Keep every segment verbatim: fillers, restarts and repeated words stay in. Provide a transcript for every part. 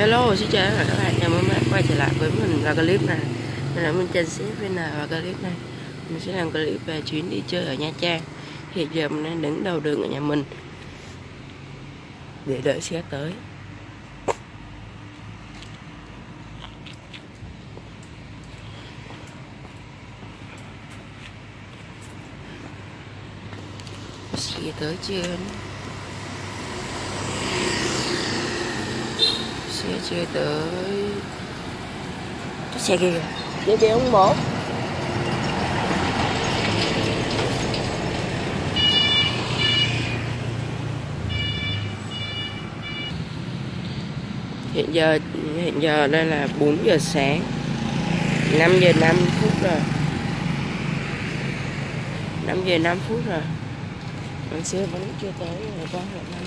Hello, xin chào các bạn, chào mừng các bạn quay trở lại với mình và clip này. Mình là mình Trần Xếp bên này và clip này mình sẽ làm clip về chuyến đi chơi ở Nha Trang. Hiện giờ mình đang đứng đầu đường ở nhà mình để đợi xe tới. Xe tới chưa? Xe chưa tới. Cái xe kia kìa, kia không bố. Hiện giờ hiện giờ đây là bốn giờ sáng, năm giờ năm phút rồi. năm giờ năm phút rồi. Còn xe vẫn chưa tới, rồi có là năm.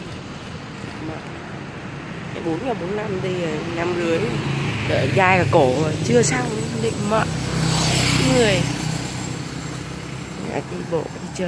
bốn giờ bốn mươi lăm đi rồi, năm rưỡi. Đợi dai cả cổ rồi, chưa xong định mọn người. Đi bộ đi chơi.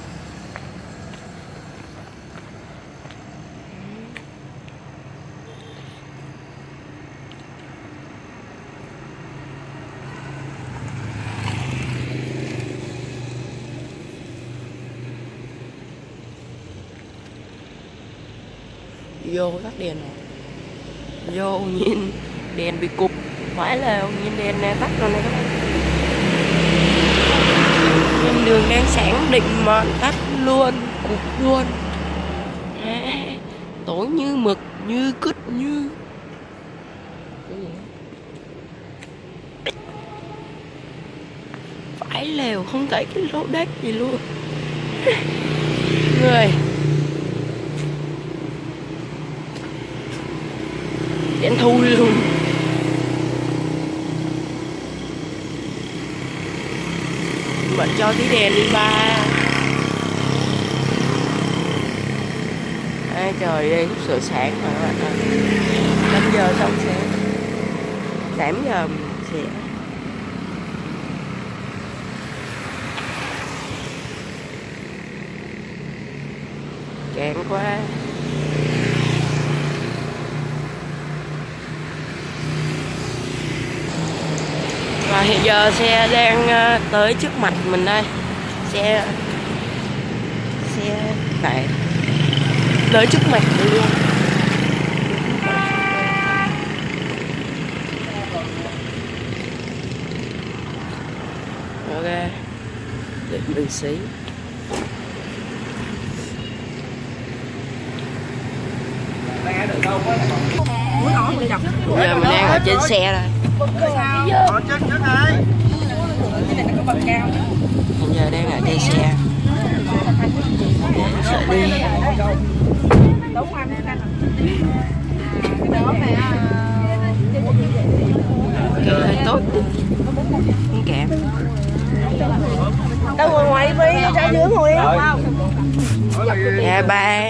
Vô tắt đèn rồi. Vô nhìn đèn bị cụp, phải là nhìn đèn này tắt rồi này các bạn. Nhìn đường đang sáng định mà tắt luôn, cụp luôn. À, tối như mực, như cứt, như phải lèo không thấy cái lỗ đếch gì luôn. Người đèn thui luôn. Bật cho tí đèn đi ba. Ai trời đây lúc sửa sáng mà các bạn ơi. năm giờ xong sẽ tám giờ sẽ chán quá. Và hiện giờ xe đang tới trước mặt mình đây. Xe Xe tại tới trước mặt mình luôn. Ok, để mình xí. Giờ mình đang ở trên xe đây. Ở trên trước đây. Hiện giờ đang ở trên xe. Sợ đi. Kêu hơi tốt. Không kém. Đâu ngồi ngoài đi, ra dưới ngồi đi không? Dạ ba.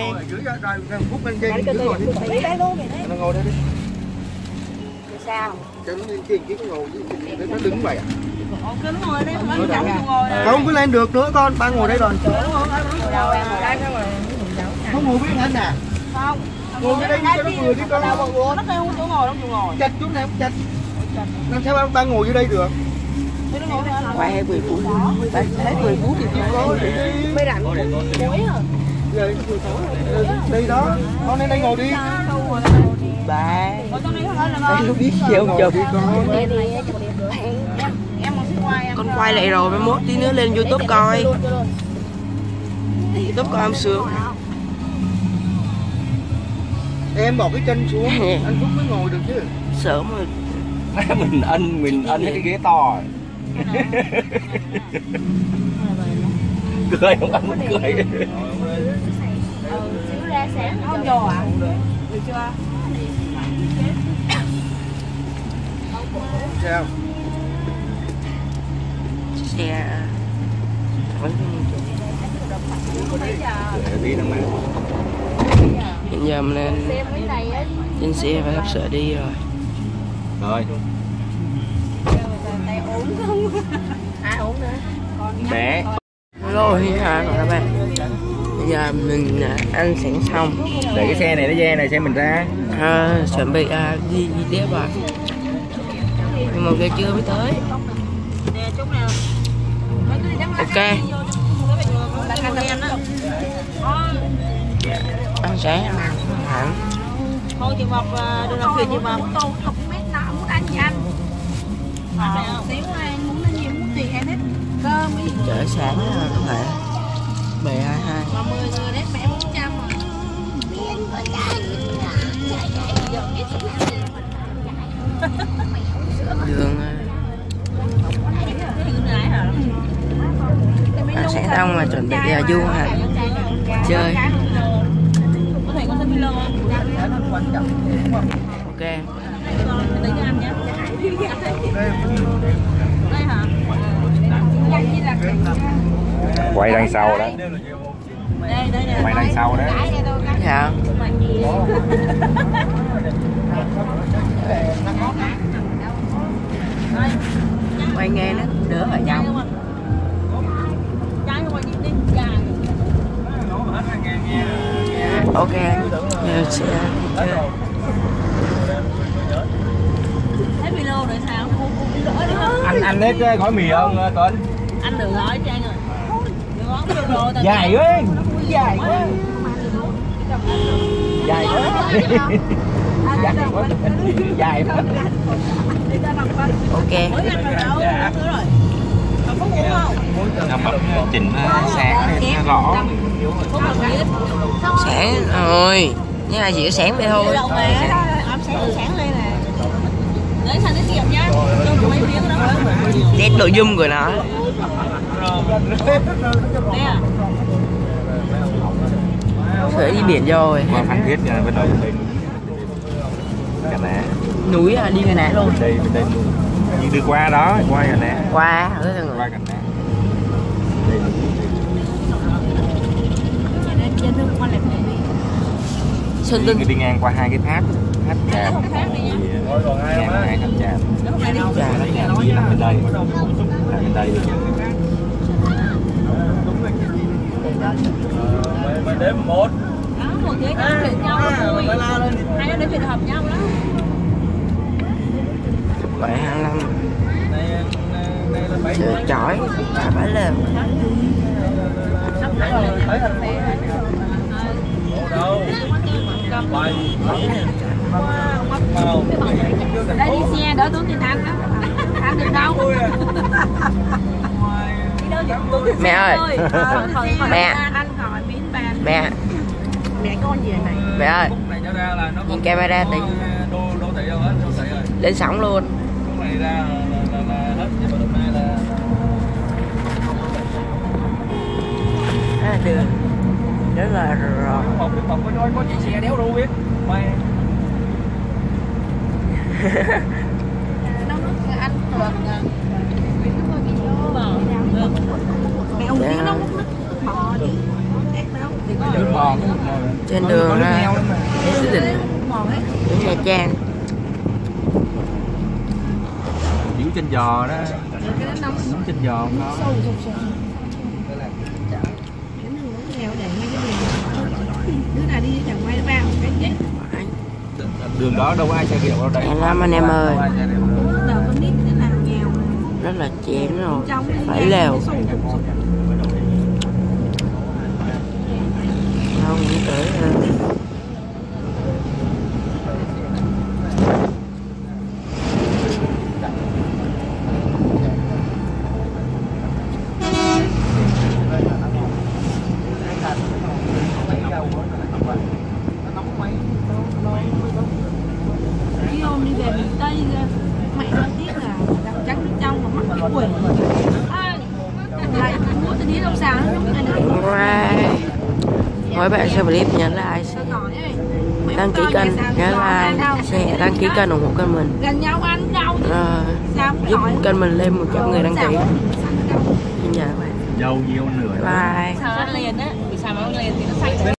Nó ngồi đây đi. Sao? Cho nó lên kia cái ngồi nó đứng vậy à? Cứ ngồi đây, không chẳng ngồi. Không có lên được nữa con, ba ngồi đây rồi. Đâu em ngồi đây rồi. Không ngồi biết anh à? Không. Ngồi cái đây cho nó vừa đi con. Nó kêu chỗ ngồi, không chịu ngồi. Chặt chút này không chặt. Làm sao ba, ba ngồi dưới đây được? Qua hết mười phút. Hết mười phút thì Có Mới rảnh cuối à. Rồi, đi đó, con lên đây ngồi đi. Ba. Đây lúc biết chiều chụp. Con quay lại rồi, mai mốt tí nữa lên YouTube coi. YouTube coi em sướng. Em bỏ cái chân xuống, anh Phúc mới ngồi được chứ. Sớm rồi. mình ân mình ân cái ghế to. Cười không ăn mình cười. Xíu ra sáng không vô à? Được chưa? Sao? Xe hiện giờ mình lên trên xe và sắp sửa đi rồi. Rồi. Ai uống nữa? Bé. Hello, hi hả các bạn. Giờ mình ăn sẵn xong. Để cái xe này nó ra này, xe mình ra. À, chuẩn bị à, đi đi tiếp rồi. Nhưng mà giờ chưa mới tới. Ok. Ăn sáng ăn hẳn. Thôi chị Mộc đừng làm phiền chị Mộc. Tôi không biết nào muốn ăn gì ăn. Xíu anh muốn ăn gì muốn tùy em hết. Cơm đi. Chợ sáng là có thể bè hai hai. Mà mười người đấy mẹ bốn trăm mà. Đường ăn sáng xong mà chuẩn bị là du hành chơi. Ok. Quay đằng sau đó. Quay đằng sau đó. Dạ. Quay nghe nó đỡ ở nhau. Ok, giờ sẽ chơi. Anh anh hết cái gói mì không Tuấn? Anh được rồi Trang ơi. Dài quá, dài quá, dài quá, dài quá, dài quá. Ok. Nó bật chỉnh sáng nó rõ. Sáng rồi, nhưng mà chỉ có sáng vậy thôi. Test độ zoom của nó. Phải đi biển rồi. Qua Phan Thiết nha, bên đây Cà Ná. Núi à, đi Cà Ná luôn. Đây bên đây nhưng đi qua đó, qua Cà Ná. Qua ở thằng Qua Cà Ná. Sơn Đi, Tinh đi ngang qua hai cái tháp, tháp tràm. Ngang qua hai tháp tràm. Trà Là bên đây, là bên đây. Mình đếm một. Đó, một ghế nhau chuyện nhau vui. Hai đứa nói chuyện hợp nhau đó. bảy hai năm. Chưa chói, chả phải lên. Đây đi xe đỡ tốn tiền ăn đó. Ăn được đâu. Mẹ ơi. Mẹ. Anh hỏi miếng bàn. Mẹ. Mẹ con gì này? Mẹ ơi. Nhìn camera tí. Lên sóng luôn. À, đường rất là rõ. Có chị xe đéo đâu biết. Nấu nước anh thường mẹ ông tí nấu nước bò đi. Trên đường đến định đến Nha Trang. Díu trên giò đó. Nóng trên giò không có. Đứa nào đi chẳng may nó vào cái chết. Đường đó đâu có ai xe điệu đâu đây. Hẹn lắm anh em ơi. Đầu con nít thế nào nghèo. Rất là chén rồi. Phải lèo. Không nghĩ tới rồi. Đi hôm đi về miền Tây mẹ nói tiếc là đằng trắng bên trong mà mắt cái quỷ. Lại mua cái đĩa đâu sao Right. Mỗi bạn xem clip nhấn like, đăng ký kênh, nhớ like, share, đăng ký kênh ủng hộ kênh mình. Gần nhau ăn rau. Uh, giúp kênh mình lên một trăm người đăng ký. Xin chào các bạn. Dâu nhiều nửa. Bye. Sao ăn liền á? Vì sao mà ăn liền thì nó xanh.